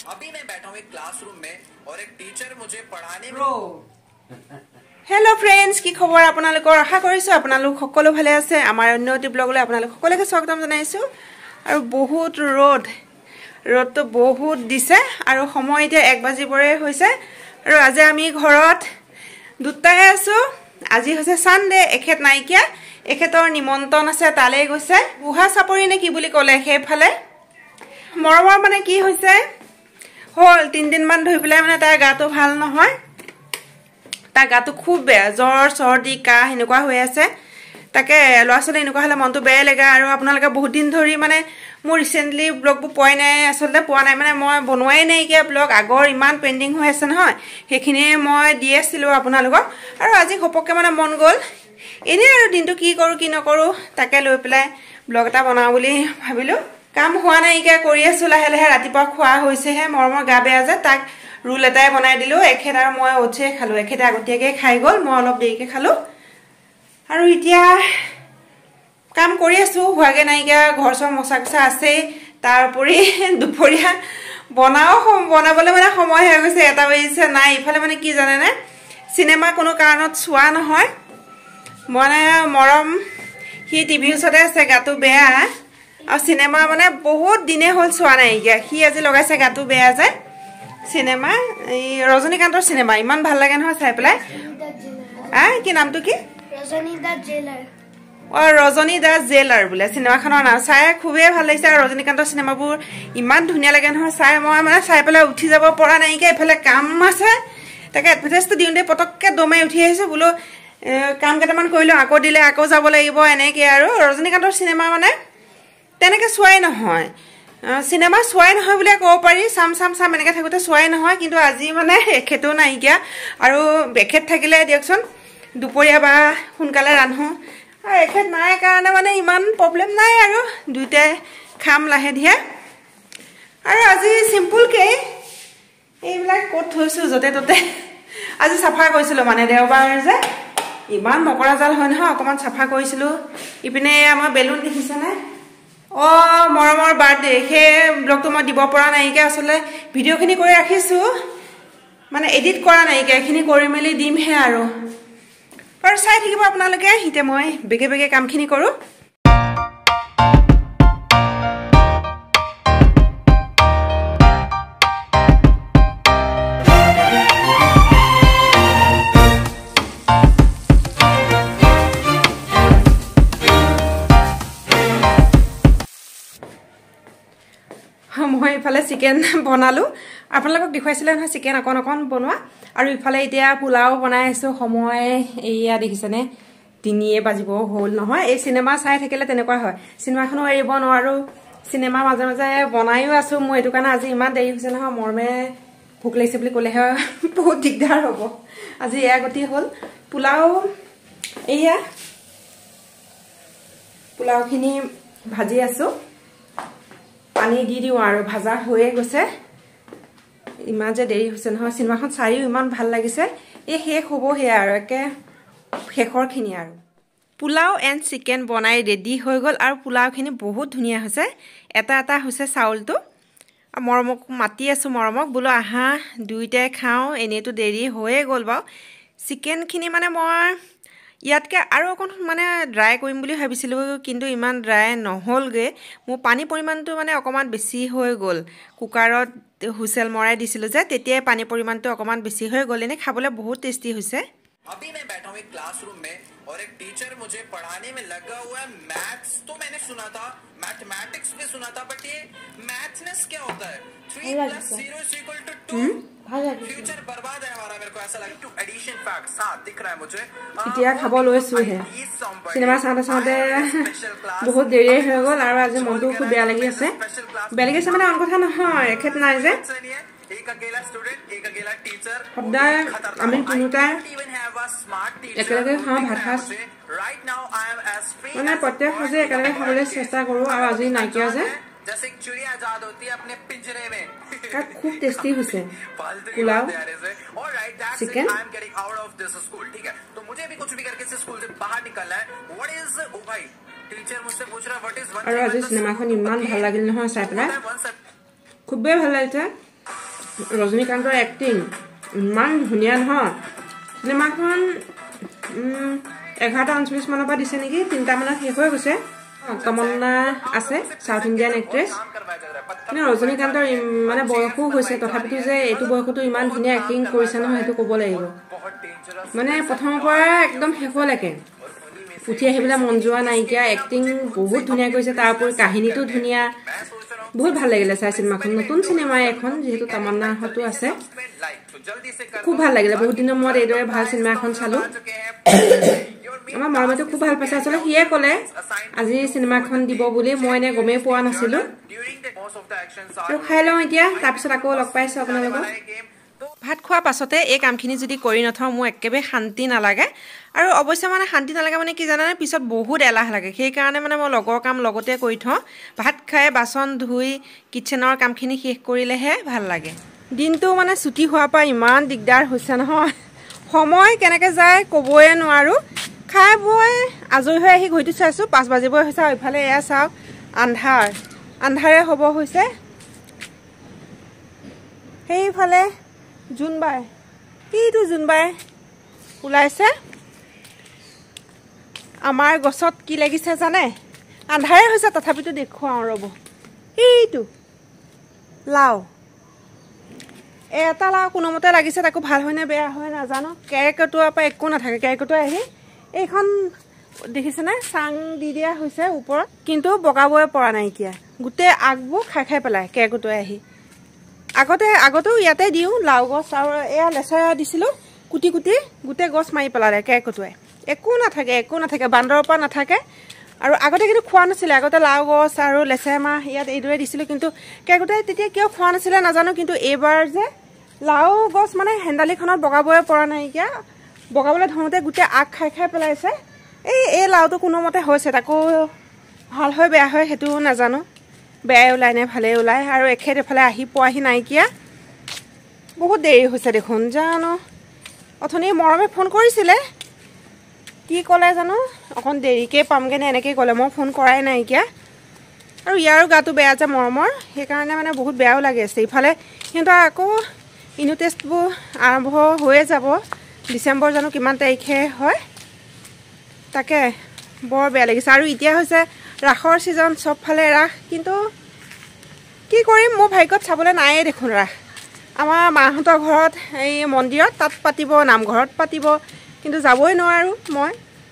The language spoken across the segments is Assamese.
अभी मैं बैठा हूँ एक क्लासरूम में और एक टीचर मुझे पढ़ाने में हेलो फ्रेंड्स কি খবৰ আপোনালোকৰ আশা কৰিছো আপোনালোক সকলো ভালে আছে আমাৰ অন্যটি ব্লগলৈ আপোনালোক সকলোকে স্বাগতম জনাইছো আৰু বহুত ৰ'দটো বহুত দিছে আৰু সময় এতিয়া 1 বাজিবৰে হৈছে আৰু আজি আমি ঘৰত দুটাই আছো আজি হৈছে সানডে এখেত নাইকিয়া এখেতৰ নিমন্ত্ৰণ আছে তালে গৈছে বুহা চাপৰি নে কি বুলি ক'লে হেফালে মৰমৰ মানে কি হৈছে হল 3 দিন মান ধৰি পেলাই মানে তাৰ গাটো ভাল নহয় তা গাটো খুব বেয়া জ্বৰ সৰ্দি কাহ এনেকুৱা হৈ আছে তাকে লৰাছলে এনেকুৱা হলে মনটো বেয়া লাগে আৰু আপোনালোকে বহুত দিন ধৰি মানে মোৰ ৰিসেন্টলি ব্লগবোৰ পোৱাই নাই আসলে পোৱা নাই মানে মই বনোৱাই নাই কি ব্লগ আগৰ ইমান পেন্ডিং হৈ আছে নহয় সেইখিনি মই দি আছিলো আপোনালোকক আৰু আজি খপককে মানে মন গল এনে আৰু দিনটো কি কৰো কি নকৰো তাকে লৈ পেলাই ব্লগ এটা বনাও বুলি ভাবিলো কাম হোৱা নাই কি কৰি আছো লাহে লাহে ৰাতিপুৱা খোৱা হৈছে হে মৰমৰ গা বেয়া যে তাক ৰুল এটাই বনাই দিলো এখেত আৰু মই ওছে খালো এখেত আগতিয়াকে খাই গল মই অলপ দেৰিকে খালো আৰু এতিয়া কাম কৰি আছো হোৱাগে নাইকা ঘৰ সব মছাকছা আছে তাৰপৰি দুপৰীয়া বনাবলৈ মানে সময় হৈ গৈছে এটা বাজিছে নাই ইফালে মানে কি জানে না সিনেমা কোনো কাৰণত চোৱা নহয় মানে মৰম হি টিভি ওচতে আছে গাটো বেয়া আৰু সিনেমা মানে বহুত দিনে হল চোৱা নাই হি আজি লগাইছে গাটো বেয়া যায় সিনেমা এই ৰজনীকান্তৰ সিনেমা ইমান ভাল লাগে নহয় চাই পেলাই কি নামটো কি ৰজনী দাস জেলাৰ বুলে সিনেমাখনৰ নাম চাই খুবেই ভাল লাগিছে আৰু ৰজনীকান্তৰ সিনেমাবোৰ ইমান ধুনীয়া লাগে নহয় চাই মই মানে চাই পেলাই উঠি যাব পৰা নাই কি এফালে কাম আছে তাকে এডভাৰটাইজটো দিওঁতে পটককে দমাই উঠি আহিছো বোলো কাম কেইটামান কৰিলো আকৌ দিলে আকৌ যাব লাগিব এনেকে আৰু ৰজনীকান্তৰ সিনেমা মানে তেনেকে চোৱাই নহয় সিনেমা চোৱাই নহয় বুলি ক'ব পাৰি সাম এনেকে থাকোতে চোৱাই নহয় কিন্তু আজি মানে এখেতো নাইকিয়া আৰু এখেত থাকিলে দিয়কচোন দুপৰীয়া বা সোনকালে ৰান্ধো আৰু এখেত নাই কাৰণে মানে ইমান প্ৰব্লেম নাই আৰু দুইটাই খাম লাহে ধিয়া আৰু আজি সিম্পল কে এইবিলাক ক'ত থৈছো যতে ততে আজি সাফা কৰিছিলো মানে দেওবাৰ যে ইমান মকৰা জাল হয় নহয় অকমান সাফা কৰিছিলো ইপিনে আমাৰ বেলুন দেখিছে না মৰমৰ বাৰ্থডে হে ব্লগটো মই দিব পৰা নাইকে আসলে ভিডিওখিনি কৰি ৰাখিছো মানে এডিট কৰা নাইকে এখিনি কৰি মেলি দিম হে আৰু চাই থাকিব আপোনালোকে হিতে মই বেগে বেগে কামখিনি কৰো মই ইফালে চিকেন বনালো আপোনালোকক দেখুৱাইছিলে নহয় চিকেন অকন বনোৱা আৰু ইফালে এতিয়া পোলাও বনাই আছো সময় এইয়া দেখিছেনে 3 বাজিব হল নহয় এই সিনেমা চাই থাকিলে তেনেকুৱা হয় সিনেমাখনো এৰিব নোৱাৰো সিনেমা মাজে মাজে বনাইও আছো মই এটো কাৰণে আজি ইমান দেৰি হৈছে নহয় মৰমে ভুক লাগিছে বুলি ক'লে বহুত দিগদাৰ হ'ব আজি এয়া গতি হল পোলাও এইয়া পোলাওখিনি ভাজি আছো পানী দি দিও আৰু ভাজা হৈয়ে গৈছে ইমান যে দেৰি হৈছে নহয় সিনেমাখন চাইও ইমান ভাল লাগিছে এই শেষ হ'ব হে আৰু একে শেষৰখিনি আৰু পোলাও এণ্ড চিকেন বনাই ৰেডি হৈ গ'ল আৰু পোলাওখিনি বহুত ধুনীয়া হৈছে এটা হৈছে চাউলটো মৰমক মাতি আছো মৰমক বোলো আহা দুইটাই খাওঁ এনেটো দেৰি হৈয়ে গ'ল বাৰু চিকেনখিনি মানে মই ইয়াতকে আৰু অকন মানে ড্ৰাই কৰিম বুলি ভাবিছিলো কিন্তু ইমান ড্ৰাই নহলগে মোৰ পানী পৰিমাণটো মানে অকমান বেছি হৈ গ'ল কুকাৰত হুইসেল মৰাই দিছিলো যে তেতিয়া পানী পৰিমাণটো অকমান বেছি হৈ গ'ল এনে খাবলৈ বহুত টেস্টি হৈছে अभी मैं बैठा हूँ एक क्लासरूम में और एक टीचर मुझे पढ़ाने में लगा हुआ है मैथ्स तो मैंने सुना था मैथमेटिक्स में सुना था बट ये मैथ्सनेस क्या होता है 3 + 0 = 2 फ्यूचर बर्बाद है हमारा मेरे को ऐसा लगा टू एडिशन फैक्ट साथ दिख रहा है मुझे इतिया खबर লৈছো হে সিনেমা চাওঁতে বহুত দেৰি হৈ গ'ল আৰু আজি মনটো খুব বেয়া লাগি আছে মানে অন কথা নহয় এখেত নাই যে एक अकेला स्टूडेंट एक अकेला टीचर সদায় আমি তিনিটা একেলগে খাওঁ ভাত খাওঁ মানে প্ৰত্যেক সাজে একেলগে খাবলৈ চেষ্টা কৰোঁ আৰু আজি নাইকিয়া যে जैसे एक चिड़िया आजाद होती है अपने पिंजरे में खूब टेस्टी हुसे पुलाव और right that's it I am getting out of this school ठीक है तो मुझे भी कुछ भी करके इस स्कूल से बाहर निकलना है व्हाट इज ओ भाई टीचर मुझसे पूछ रहा व्हाट इज वन और आज सिनेमाখন ইমান ভাল লাগিল নহয় চাই পেলাই খুবেই ভাল লাগিছে ৰজনীকান্তৰ এক্টিং ইমান ধুনীয়া নহয় চিনেমাখন 11:49 মানৰ পৰা দিছে নেকি 3টা মানত শেষ হৈ গৈছে তমন্না আছে সাউথ ইণ্ডিয়ান এক্ট্ৰেছ মানে ৰজনীকান্তৰ মানে বয়সো হৈছে তথাপিতো যে এইটো বয়সতো ইমান ধুনীয়া এক্টিং কৰিছে নহয় সেইটো ক'ব লাগিব মানে প্ৰথমৰ পৰা একদম শেষলৈকে উঠি আহিবলৈ মন যোৱা নাইকিয়া এক্টিং বহুত ধুনীয়া কৰিছে তাৰ উপৰি কাহিনীটো ধুনীয়া বহুত ভাল লাগিলে চাই চিনেমাখন নতুন চিনেমা এখন যেহেতু তমন্না হতো আছে খুব ভাল লাগিলে বহুত দিনৰ মূৰত এইদৰে ভাল চিনেমা এখন চালো আমাৰ মৰমেটো খুব ভাল পাইছে আসলে হিয়ে ক'লে আজি চিনেমাখন দিব বুলি মই এনে গমেই পোৱা নাছিলো আৰু খাই লওঁ এতিয়া তাৰপিছত আকৌ লগ পাইছো আপোনালোকক ভাত খোৱাৰ পাছতে এই কামখিনি যদি কৰি নথওঁ মোৰ একেবাৰে শান্তি নালাগে আৰু অৱশ্যে মানে শান্তি নালাগে মানে কি জানানে পিছত বহুত এলাহ লাগে সেইকাৰণে মানে মই লগৰ কাম লগতে কৰি থওঁ ভাত খাই বাচন ধুই কিচেনৰ কামখিনি শেষ কৰিলেহে ভাল লাগে দিনটো মানে ছুটি হোৱাৰ পৰা ইমান দিগদাৰ হৈছে নহয় সময় কেনেকৈ যায় ক'বই নোৱাৰো খাই বৈ আজৰি হৈ আহি ঘড়ীটো চাইছোঁ 5 বাজিবই হৈছে আৰু ইফালে এয়া চাওক আন্ধাৰে হ'ব হৈছে সেইফালে জোনবাই কিটো জোনবাই ওলাইছে আমাৰ গছত কি লাগিছে জানে আন্ধাৰে হৈছে তথাপিতো দেখুৱাওঁ ৰ'ব এইটো লাও এটা লাও কোনোমতে লাগিছে তাকো ভাল হয় নে বেয়া হয় নাজানো কেৰেকটোৱাৰ পৰা একো নাথাকে কেৰেকটোৱাই আহি এইখন দেখিছেনে চাং দি দিয়া হৈছে ওপৰত কিন্তু বগাবই পৰা নাইকিয়া গোটেই আগবোৰ খাই পেলাই কেৰেকটোৱাই আহি আগতেও ইয়াতে দিওঁ লাও গছ আৰু এয়া লেচেৰা দিছিলোঁ কুটি গোটেই গছ মাৰি পেলালে কেৰেকটোৱাই একো নাথাকে বান্দৰৰ পৰা নাথাকে আৰু আগতে কিন্তু খোৱা নাছিলে আগতে লাও গছ আৰু লেচেৰা মাহ ইয়াত এইদৰে দিছিলোঁ কিন্তু কেৰেকটোৱাই তেতিয়া কিয় খোৱা নাছিলে নাজানো কিন্তু এইবাৰ যে লাও গছ মানে হেন্দালিখনত বগাবই পৰা নাইকিয়া বগাবলৈ ধৰোঁতে গোটেই আগ খাই পেলাইছে এই লাওটো কোনোমতে হৈছে তাকো ভাল হয় বেয়া হয় সেইটো নাজানো বেয়াই ওলাই নে ভালেই ওলাই আৰু এখেত এফালে আহি পোৱাহি নাইকিয়া বহুত দেৰি হৈছে দেখোন জানো অথনি মৰমে ফোন কৰিছিলে কি ক'লে জানো অকণ দেৰিকৈ পামগৈ নে এনেকৈ ক'লে মই ফোন কৰাই নাইকিয়া আৰু ইয়াৰো গাটো বেয়া যে মৰমৰ সেইকাৰণে মানে বহুত বেয়াও লাগি আছে ইফালে সিহঁতৰ আকৌ ইউনিট টেষ্টবোৰ আৰম্ভ হৈয়ে যাব ডিচেম্বৰ জানো কিমান তাৰিখে হয় তাকে বৰ বেয়া লাগিছে আৰু এতিয়া হৈছে ৰাসৰ ছিজন চবফালে ৰাস কিন্তু কি কৰিম মোৰ ভাগ্যত চাবলৈ নায়ে দেখোন ৰাস আমাৰ মাহঁতৰ ঘৰত এই মন্দিৰত তাত পাতিব নামঘৰত পাতিব কিন্তু যাবই নোৱাৰোঁ মই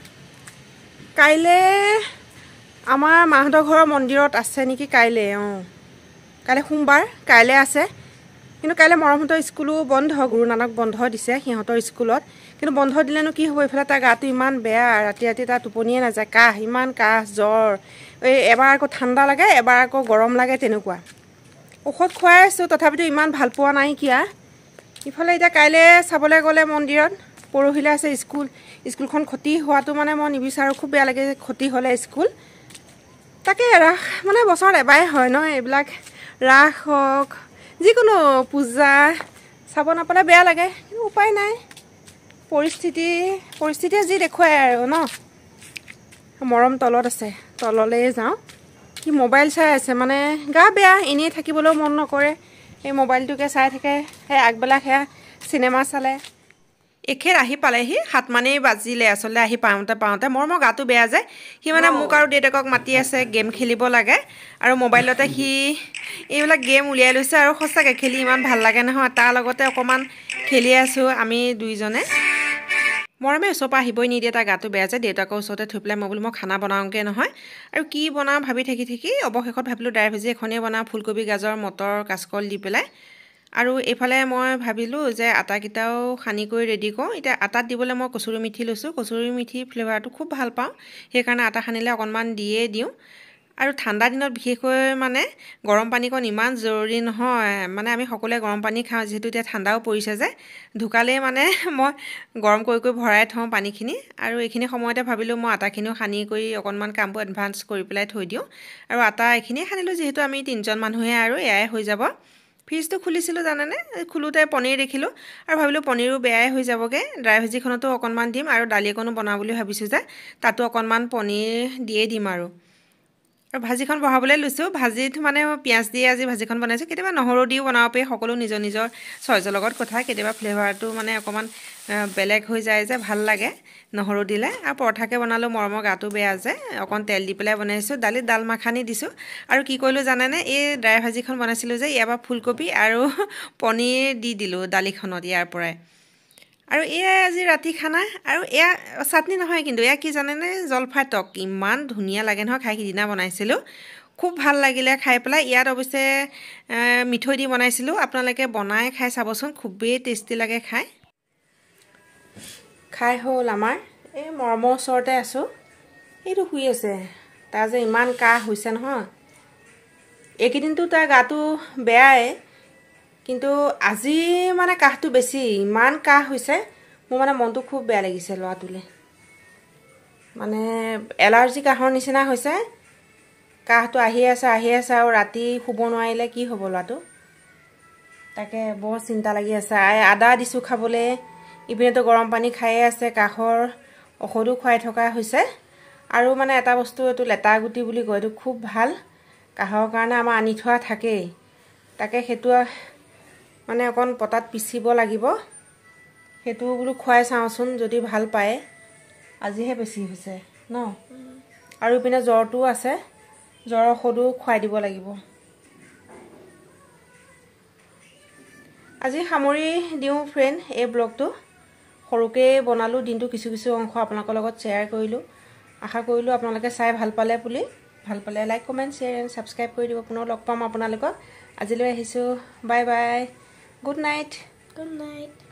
কাইলৈ আমাৰ মাহঁতৰ ঘৰৰ মন্দিৰত আছে নেকি কাইলৈ কাইলৈ সোমবাৰ কাইলৈ আছে কিন্তু কাইলৈ মৰমহঁতৰ স্কুলো বন্ধ গুৰু নানক বন্ধ দিছে সিহঁতৰ স্কুলত কিন্তু বন্ধ দিলেনো কি হ'ব এইফালে তাৰ গাটো ইমান বেয়া ৰাতি তাৰ টোপনিয়ে নাযায় ইমান কাহ জ্বৰ এবাৰ আকৌ ঠাণ্ডা লাগে এবাৰ আকৌ গৰম লাগে তেনেকুৱা ঔষধ খুৱাই আছোঁ তথাপিতো ইমান ভাল পোৱা নাইকিয়া ইফালে এতিয়া কাইলৈ চাবলৈ গ'লে মন্দিৰত পৰহিলৈ আছে স্কুলখন ক্ষতি হোৱাটো মানে মই নিবিচাৰোঁ খুব বেয়া লাগে ক্ষতি হ'লে স্কুল তাকে ৰাস মানে বছৰত এবাৰেই হয় ন এইবিলাক ৰাস হওক যিকোনো পূজা চাব নাপালে বেয়া লাগে কিন্তু উপায় নাই পৰিস্থিতিয়ে যি দেখুৱাই আৰু ন মৰম তলত আছে তললৈ যাওঁ কি মোবাইল চাই আছে মানে গা বেয়া এনেই থাকিবলৈও মন নকৰে এই মোবাইলটোকে চাই থাকে সেই আগবেলা সেয়া চিনেমা চালে এখেত আহি পালেহি 7 মানেই বাজিলে আচলতে আহি পাওঁতে মোৰ গাটো বেয়া যে সি মানে মোক আৰু দেউতাকক মাতি আছে গেম খেলিব লাগে আৰু মোবাইলতে সি এইবিলাক গেম উলিয়াই লৈছে আৰু সঁচাকৈ খেলি ইমান ভাল লাগে নহয় তাৰ লগতে অকণমান খেলি আছোঁ আমি দুইজনে মৰমে ওচৰৰ পৰা আহিবই নিদিয়ে তাৰ গাটো বেয়া যে দেউতাকৰ ওচৰতে থৈ পেলাই মই খানা বনাওঁগৈ নহয় আৰু কি বনাওঁ ভাবি থাকি অৱশেষত ভাবিলোঁ দাইল ভাজি এখনেই বনাওঁ ফুলকবি গাজৰ মটৰ কাচকল দি পেলাই আৰু এইফালে মই ভাবিলোঁ যে আটাকেইটাও সানি কৰি ৰেডি কৰোঁ এতিয়া আটাত দিবলৈ মই কচুৰি মিঠি লৈছোঁ কচুৰি মিঠি ফ্লেভাৰটো খুব ভাল পাওঁ সেইকাৰণে আটা সানিলে অকণমান দিয়ে দিওঁ আৰু ঠাণ্ডা দিনত বিশেষকৈ মানে গৰম পানীকণ ইমান জৰুৰী নহয় মানে আমি সকলোৱে গৰম পানী খাওঁ যিহেতু এতিয়া ঠাণ্ডাও পৰিছে যে ঢুকালেই মানে মই গৰম কৰি ভৰাই থওঁ পানীখিনি আৰু এইখিনি সময়তে ভাবিলোঁ মই আটাখিনিও সানি কৰি অকণমান কামবোৰ এডভান্স কৰি পেলাই থৈ দিওঁ আৰু আটা এইখিনিয়ে সানিলোঁ যিহেতু আমি 3জন মানুহে আৰু এয়াই হৈ যাব ফ্ৰিজটো খুলিছিলোঁ জানেনে খোলোতে পনীৰ দেখিলোঁ আৰু ভাবিলোঁ পনীৰো বেয়াই হৈ যাবগৈ ড্ৰাই ভাজিখনতো অকণমান দিম আৰু দালি অকণো বনাওঁ বুলি ভাবিছোঁ যে তাতো অকণমান পনীৰ দিয়ে দিম আৰু আৰু ভাজিখন বহাবলৈ লৈছোঁ ভাজিত মানে পিঁয়াজ দিয়ে আজি ভাজিখন বনাইছোঁ কেতিয়াবা নহৰু দিও বনাব পাৰি সকলো নিজৰ নিজৰ চইজৰ লগত কথা কেতিয়াবা ফ্লেভাৰটো মানে অকণমান বেলেগ হৈ যায় যে ভাল লাগে নহৰু দিলে আৰু পৰঠাকে বনালোঁ মৰমৰ গাটো বেয়া যে অকণ তেল দি পেলাই বনাইছোঁ দালিত ডাল মাখানি দিছোঁ আৰু কি কৰিলোঁ জানেনে এই ড্ৰাই ভাজিখন বনাইছিলোঁ যে ইয়াৰ পৰা ফুলকবি আৰু পনীৰ দি দিলোঁ দালিখনত ইয়াৰ পৰাই আৰু এয়া আজি ৰাতি খানা আৰু এয়া চাটনি নহয় কিন্তু এয়া কি জানেনে জলফাই টক ইমান ধুনীয়া লাগে নহয় খাই সিদিনা বনাইছিলোঁ খুব ভাল লাগিলে খাই পেলাই ইয়াত অৱশ্যে মিঠৈ দি বনাইছিলোঁ আপোনালোকে বনাই খাই চাবচোন খুবেই টেষ্টি লাগে খাই হ'ল আমাৰ এই মৰমৰ ওচৰতে আছোঁ এইটো শুই আছে তাৰ যে ইমান কাহ হৈছে নহয় এইকেইদিনটো তাৰ গাটো বেয়াই কিন্তু আজি মানে কাহটো বেছি ইমান কাহ হৈছে মোৰ মানে মনটো খুব বেয়া লাগিছে ল'ৰাটোলে মানে এলাৰ্জি কাহৰ নিচিনা হৈছে কাহটো আহি আছে আৰু ৰাতি শুব নোৱাৰিলে কি হ'ব ল'ৰাটো তাকে বৰ চিন্তা লাগি আছে আদা দিছোঁ খাবলৈ ইপিনেতো গৰম পানী খায়ে আছে কাহৰ ঔষধো খুৱাই থকা হৈছে আৰু মানে এটা বস্তু এইটো লেটা গুটি বুলি কয় এইটো খুব ভাল কাহৰ কাৰণে আমাৰ আনি থোৱা থাকেই তাকে সেইটো মানে অকণ পটাত পিচিব লাগিব সেইটো বোলো খুৱাই চাওঁচোন যদি ভাল পায় আজিহে বেছি হৈছে ন আৰু ইপিনে জ্বৰটোও আছে জ্বৰৰ ঔষধো খুৱাই দিব লাগিব আজি সামৰি দিওঁ ফ্ৰেণ্ড এই ব্লগটো সৰুকৈ বনালোঁ দিনটো কিছু অংশ আপোনালোকৰ লগত শ্বেয়াৰ কৰিলোঁ আশা কৰিলোঁ আপোনালোকে চাই ভাল পালে বুলি ভাল পালে like comment share and subscribe কৰি দিব পুনৰ লগ পাম আপোনালোকক আজিলৈ আহিছোঁ বাই বাই গুড নাইট